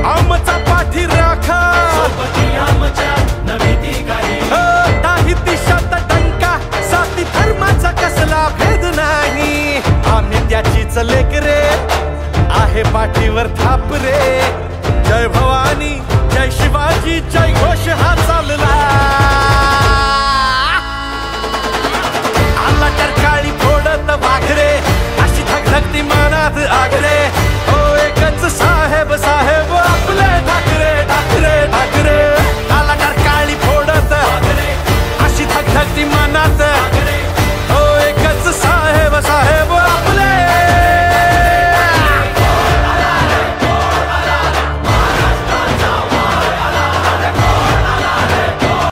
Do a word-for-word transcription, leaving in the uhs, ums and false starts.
आमचा पाठी राखा सोबती आमच्या नवी ती काही काही दिशात टंका जाती धर्माचा कसला भेद नाही आम्ही त्याचीच लेकरे आहे पाठीवर थाप रे जय भवानी जय शिवाजी जय घोष हा चालला